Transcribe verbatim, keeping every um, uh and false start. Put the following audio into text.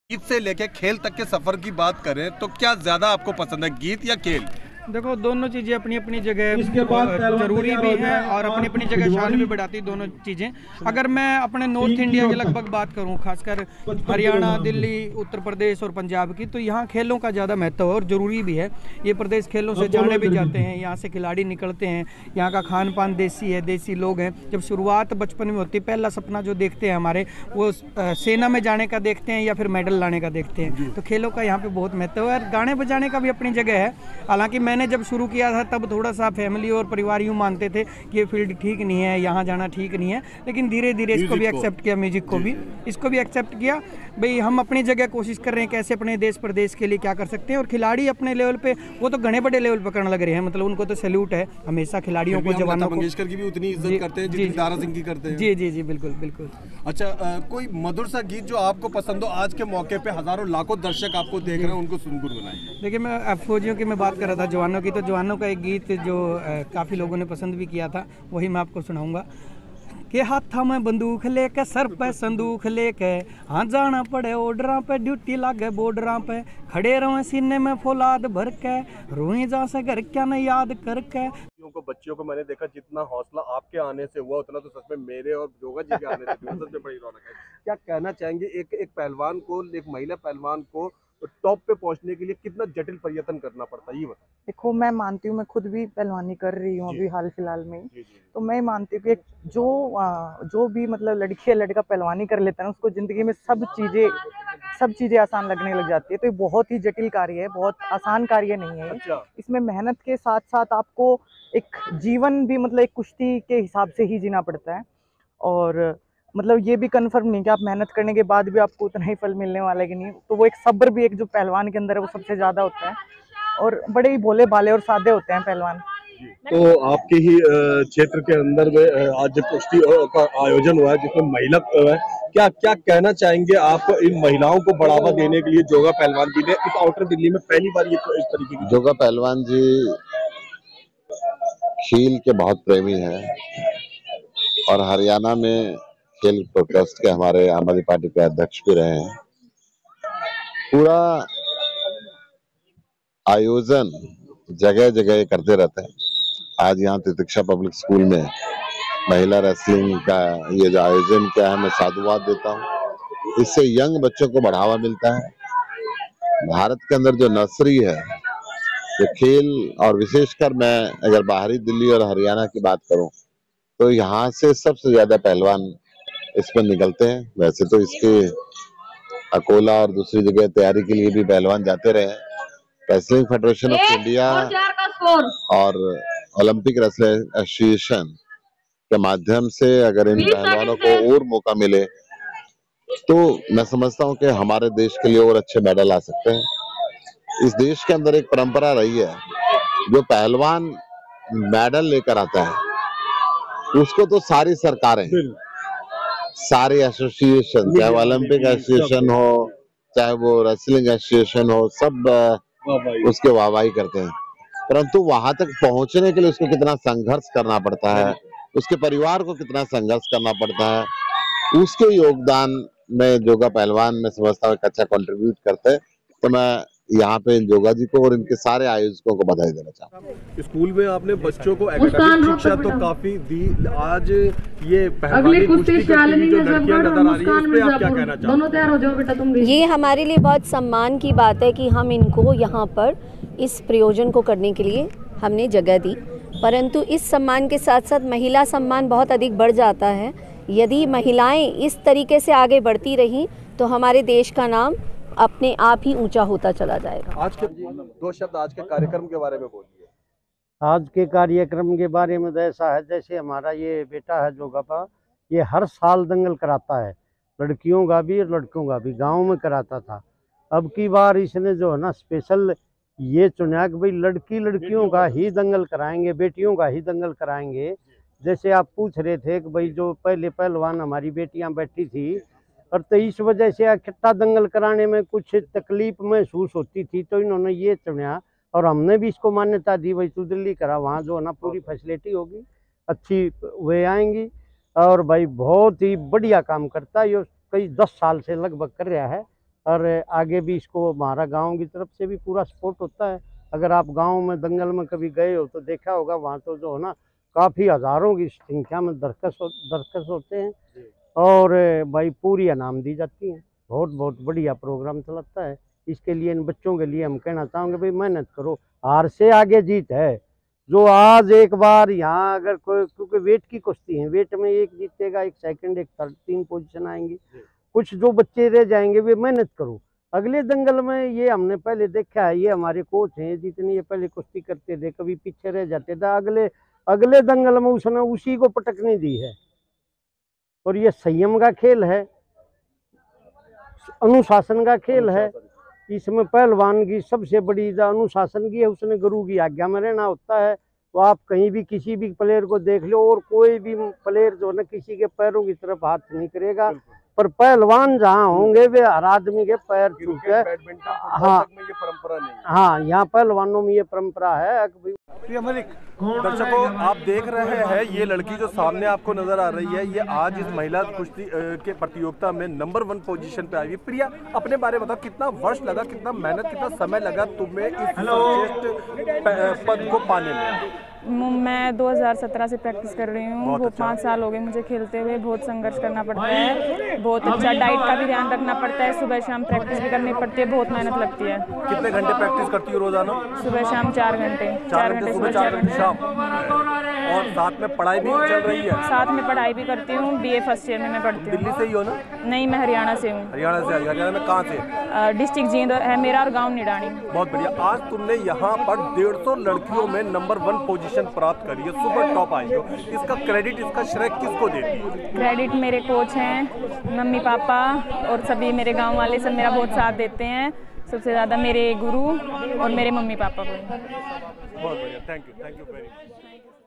गीत से लेके खेल तक के सफर की बात करें तो क्या ज्यादा आपको पसंद है, गीत या खेल? देखो, दोनों चीज़ें अपनी अपनी जगह ज़रूरी भी हैं और अपनी अपनी जगह शान भी बढ़ाती दोनों चीज़ें। अगर मैं अपने नॉर्थ इंडिया की लगभग बात करूं, खासकर हरियाणा, दिल्ली, उत्तर प्रदेश और पंजाब की, तो यहाँ खेलों का ज़्यादा महत्व है और ज़रूरी भी है। ये प्रदेश खेलों से जाने भी जाते हैं, यहाँ से खिलाड़ी निकलते हैं। यहाँ का खान पान देसी है, देसी लोग हैं। जब शुरुआत बचपन में होती है, पहला सपना जो देखते हैं हमारे, वो सेना में जाने का देखते हैं या फिर मेडल लाने का देखते हैं। तो खेलों का यहाँ पर बहुत महत्व है और गाने बजाने का भी अपनी जगह है। हालाँकि मैं मैंने जब शुरू किया था तब थोड़ा सा फैमिली और परिवार यूँ मानते थे कि ये फील्ड ठीक नहीं है, यहाँ जाना ठीक नहीं है, लेकिन धीरे धीरे इसको भी एक्सेप्ट किया, म्यूजिक को भी इसको भी एक्सेप्ट किया। भाई हम अपनी जगह कोशिश कर रहे हैं कैसे अपने देश प्रदेश के लिए क्या कर सकते हैं। और खिलाड़ी अपने लेवल पे वो तो घने बड़े लेवल पर करने लग रहे हैं, मतलब उनको तो सैल्यूट है हमेशा खिलाड़ियों को, जवानों को। मंगेशकर की भी उतनी इज्जत करते हैं जितनी दारा सिंह की करते हैं। जी जी जी बिल्कुल बिल्कुल। अच्छा, आ, कोई मधुर सा गीत जो आपको पसंद हो, आज के मौके पे हजारों लाखों दर्शक आपको देख रहे हैं, उनको गुनगुनाएं। देखिए, मैं फौजियों की मैं बात कर रहा था, जवानों की, तो जवानों का एक गीत जो काफ़ी लोगों ने पसंद भी किया था, वही मैं आपको सुनाऊंगा। कि हाथा में बंदूक लेके, सर पे संदूक लेके, हाँ जाना पड़े ऑर्डर पे, ड्यूटी लागे बॉर्डर पे, खड़े रहो सीने में फौलाद भर के, रोए जा से घर क्या न याद करके। को बच्चियों को मैंने देखा, जितना हौसला आपके आने से हुआ उतना तो सच में मेरे और जोगा जी के आने से हुआ। सबसे बड़ी रौनक है। क्या कहना चाहेंगे, एक एक पहलवान को, एक महिला पहलवान को टॉप पे पहुंचने के लिए कितना जटिल प्रयत्न करना पड़ता है, ये बताएं। देखो, मैं मानती हूँ, मैं खुद भी पहलवानी कर रही हूँ अभी हाल फिलहाल में ही, तो मैं मानती हूँ कि जो जो भी मतलब लड़की या लड़का पहलवानी कर लेता है ना, उसको जिंदगी में सब चीजें सब चीजें आसान लगने लग जाती है। तो ये बहुत ही जटिल कार्य है, बहुत आसान कार्य नहीं है। अच्छा। इसमें मेहनत के साथ साथ आपको एक जीवन भी मतलब एक कुश्ती के हिसाब से ही जीना पड़ता है। और मतलब ये भी कंफर्म नहीं कि आप मेहनत करने के बाद भी आपको उतना ही फल मिलने वाला है कि नहीं। तो वो एक सब्र भी एक जो पहलवान के अंदर है वो सबसे ज्यादा होता है, और बड़े ही भोले भाले और सादे होते हैं पहलवान। तो आपके ही क्षेत्र के अंदर में आज कुश्ती का आयोजन हुआ है जिसमें महिला है, क्या क्या कहना चाहेंगे आप इन महिलाओं को बढ़ावा देने के लिए? जोगा पहलवान जी ने इस आउटर दिल्ली में पहली बार ये इस तरीके की। जोगा पहलवान जी खेल के बहुत प्रेमी हैं और हरियाणा में खेल प्रकोष्ठ के हमारे आम आदमी पार्टी के अध्यक्ष भी रहे हैं। पूरा आयोजन जगह जगह करते रहते हैं। आज यहाँ तितिक्षा पब्लिक स्कूल में महिला रेसलिंग का ये जो आयोजन किया है, मैं साधुवाद देता हूँ। इससे यंग बच्चों को बढ़ावा मिलता है। भारत के अंदर जो नर्सरी है, जो खेल, और विशेषकर मैं अगर बाहरी दिल्ली और हरियाणा की बात करूं तो यहाँ से सबसे ज्यादा पहलवान इसमें निकलते हैं। वैसे तो इसके अकोला और दूसरी जगह तैयारी के लिए भी पहलवान जाते रहे हैं। रेसलिंग फेडरेशन ऑफ इंडिया और ओलंपिक रेसलिंग एसोसिएशन के माध्यम से अगर इन पहलवानों को और मौका मिले तो मैं समझता हूं कि हमारे देश के लिए और अच्छे मेडल आ सकते हैं। इस देश के अंदर एक परंपरा रही है, जो पहलवान मेडल लेकर आता है उसको तो सारी सरकारें, सारे एसोसिएशन, चाहे वो ओलंपिक एसोसिएशन हो, चाहे वो रेसलिंग एसोसिएशन हो, सब उसके वाहवाही करते हैं। परंतु वहां तक पहुंचने के लिए उसको कितना संघर्ष करना पड़ता है, उसके परिवार को कितना संघर्ष करना पड़ता है, उसके योगदान में जोगा पहलवान में समझता हूँ अच्छा कंट्रीब्यूट करते हैं। तो मैं यहाँ पे जोगा जी को और इनके सारे आयोजकों को बधाई देना चाहता हूँ। स्कूल में आपने बच्चों को एकेडमिक शिक्षा तो काफी दी, आज ये पहलवानी कुश्ती करती हुई जो लड़कियां नजर आ रही हैं, इस पे आप क्या कहना चाहते हैं? ये हमारे लिए बहुत सम्मान की बात है कि हम इनको यहाँ पर इस प्रयोजन को करने के लिए हमने जगह दी। परंतु इस सम्मान के साथ साथ महिला सम्मान बहुत अधिक बढ़ जाता है। यदि महिलाएं इस तरीके से आगे बढ़ती रहीं तो हमारे देश का नाम अपने आप ही ऊंचा होता चला जाएगा। आज के दो शब्द आज के कार्यक्रम के बारे में बोलिए। आज के कार्यक्रम के बारे में ऐसा है, जैसे हमारा ये बेटा है जोगापा, ये हर साल दंगल कराता है, लड़कियों का भी और लड़कों का भी, गांव में कराता था। अब की बार इसने जो है ना स्पेशल ये चुना कि भाई लड़की लड़कियों का ही दंगल कराएंगे, बेटियों का ही दंगल कराएंगे। जैसे आप पूछ रहे थे कि भाई जो पहले पहलवान हमारी बेटियां बैठी थी, और तो इस वजह से इकट्ठा दंगल कराने में कुछ तकलीफ महसूस होती थी, तो इन्होंने ये चुना और हमने भी इसको मान्यता दी, भाई तू दिल्ली करा, वहाँ जो है ना पूरी फैसिलिटी होगी, अच्छी वे आएंगी। और भाई बहुत ही बढ़िया काम करता है, ये कई दस साल से लगभग कर रहा है और आगे भी इसको हमारा गांव की तरफ से भी पूरा सपोर्ट होता है। अगर आप गांव में दंगल में कभी गए हो तो देखा होगा, वहाँ तो जो है ना काफ़ी हज़ारों की संख्या में दरकस हो, दरकस होते हैं और भाई पूरी इनाम दी जाती हैं। बहुत बहुत बढ़िया प्रोग्राम चलता है। इसके लिए इन बच्चों के लिए हम कहना चाहेंगे भाई मेहनत करो, हार से आगे जीत है। जो आज एक बार यहाँ अगर कोई, क्योंकि वेट की कुश्ती है, वेट में एक जीतेगा, एक सेकंड, एक थर्ड, तीन पोजीशन आएंगी। कुछ जो बच्चे रह जाएंगे वे मेहनत करो, अगले दंगल में ये हमने पहले देखा है। ये हमारे कोच हैं, जितनी ये पहले कुश्ती करते थे कभी पीछे रह जाते थे, अगले अगले दंगल में उसने उसी को पटकने दी है। और ये संयम का खेल है, अनुशासन का खेल है। इसमें पहलवान की सबसे बड़ी अनुशासन की है, उसने गुरु की आज्ञा में रहना होता है। तो आप कहीं भी किसी भी प्लेयर को देख लो, और कोई भी प्लेयर जो है किसी के पैरों की तरफ हाथ नहीं करेगा, पर पहलवान जहाँ होंगे वे हर आदमी के पैर छूटे। हाँ में ये परंपरा नहीं है। हाँ, यहाँ पहलवानों में ये परंपरा है। दर्शकों, आप देख रहे हैं ये लड़की जो सामने आपको नजर आ रही है, ये आज इस महिला कुश्ती के प्रतियोगिता में नंबर वन पोजीशन पे आई है। प्रिया, अपने बारे में बताओ, कितना वर्ष लगा, कितना मेहनत, कितना समय लगा तुम्हें इस सर्वश्रेष्ठ पद को पाने में? मैं दो हज़ार सत्रह से प्रैक्टिस कर रही हूँ। वो पाँच साल हो गए मुझे खेलते हुए। बहुत संघर्ष करना पड़ता है, बहुत अच्छा डाइट का भी ध्यान रखना पड़ता है, सुबह शाम प्रैक्टिस भी करनी पड़ती है, बहुत मेहनत लगती है। कितने घंटे प्रैक्टिस करती हो रोजाना? सुबह शाम चार घंटे चार घंटे सुबह, चार घंटे शाम, और साथ में पढ़ाई भी चल रही है? साथ में पढ़ाई भी करती हूँ, बीए फर्स्ट ईयर में मैं पढ़ती हूँ। दिल्ली से ही हो ना? नहीं, मैं हरियाणा से हूँ। हरियाणा से? हरियाणा में कहाँ से? डिस्ट्रिक्ट जींद है मेरा, और गाँव निडानी। बहुत बढ़िया। आज तुमने यहाँ पर डेढ़ सौ लड़कियों में नंबर वन पोजीशन प्राप्त करी है, सुपर टॉप आई हो। इसका क्रेडिट, इसका श्रेय किसको देती हो? क्रेडिट मेरे कोच हैं, मम्मी पापा और सभी मेरे गांव वाले, सब मेरा बहुत साथ देते हैं। सबसे ज़्यादा मेरे गुरु और मेरे मम्मी पापा को। बहुत बढ़िया, thank you, thank you very much.